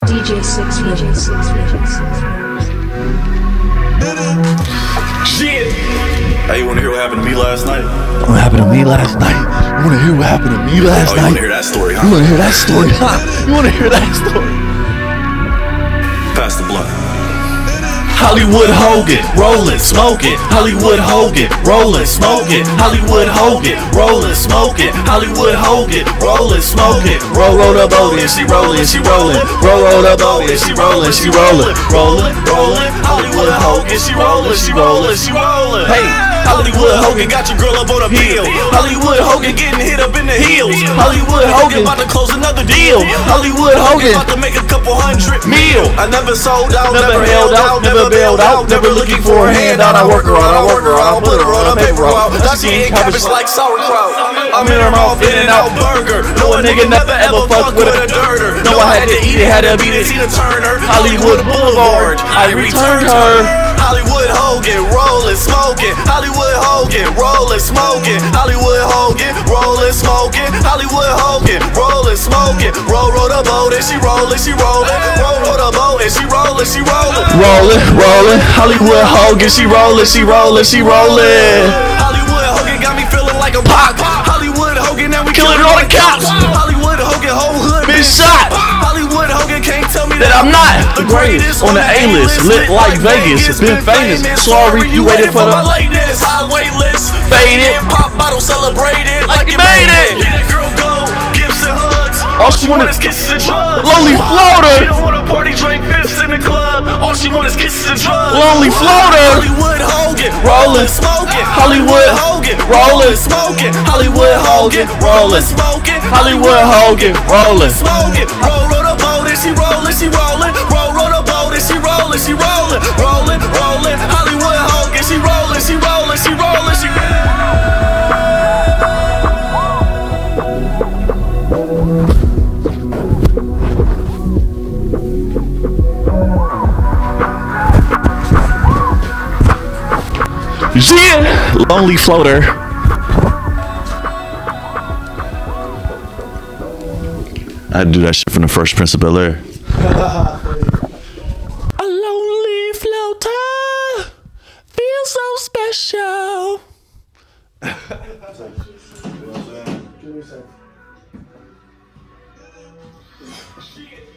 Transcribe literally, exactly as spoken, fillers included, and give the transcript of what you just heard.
D J six, D J six, D J six. Shit! Hey, you wanna hear what happened to me last night? What happened to me last night? You wanna hear what happened to me last oh, night? You wanna hear that story, huh? You wanna hear that story, huh? You wanna hear that story? Pass the blunt. Hollywood Hogan, rollin', smoking. Hollywood Hogan, rollin', smoking. Hollywood Hogan, rollin', smoking. Hollywood Hogan, rollin', smoking. Roll, roll the boat and she rollin', she rollin'. Roll, roll the boat and she rollin', she rollin'. Rollin', rollin'. Hollywood Hogan, she rollin', she rollin', she rollin'. Hey, Hollywood Hogan got your girl up on a bill. Hollywood Hogan getting hit up in the heels. Hollywood Hogan about to close another deal. Hollywood Hogan about to make a couple hundred mil. I never sold out, never held out, never bailed out, never looking for a handout. I work her out, I work her out, I put her on a paper route. Now she ain't cabbage like sauerkraut. I'm in her mouth, in and out burger. No, a nigga never ever fuck with a dirter. No, I had to eat it, had to beat it, Tina Turner. Hollywood Boulevard, I returned her. Hollywood Hogan, rollin', smoking. Hollywood Hogan, rollin', smoking. Hollywood Hogan, rollin', smoking. Hollywood Hogan, rollin', smoking. Roll, roll the boat and she rollin', she rollin'. Roll, roll the boat and she rollin', she rollin'. Rollin', rollin'. Hollywood Hogan, she rollin', she rollin', she rollin'. Hollywood Hogan got me feelin' like a pop. Hollywood Hogan, now we killin' all the cops. Hollywood Hogan, whole hood been shot. Hollywood Hogan can't tell me that I'm not the greatest on the A-list, lit like Vegas, been famous. Sorry, you waited for the latest. Highway list, faded, pop bottle celebrated like you made it. Let girl go, gifts and hugs. All she want is kisses and drugs. Lonely floater. She don't wanna party, drink fifths in the club. All she want is kisses and drugs. Lonely floater. Hollywood Hogan, rollin', smoking. Hollywood Hogan, rollin', smoking. Hollywood Hogan, rollin', smoking. Hollywood Hogan, rollin', smoking. Roll, roll the boat and she rollin', she rollin'. Roll, roll the boat and she rollin', she rollin'. Rollin', rollin'. Hollywood Hogan, she rollin', she rollin', she rollin', she yeah, lonely floater. I had to do that shit from the First Prince of Bel-Air. A lonely floater feels so special. Give me a second.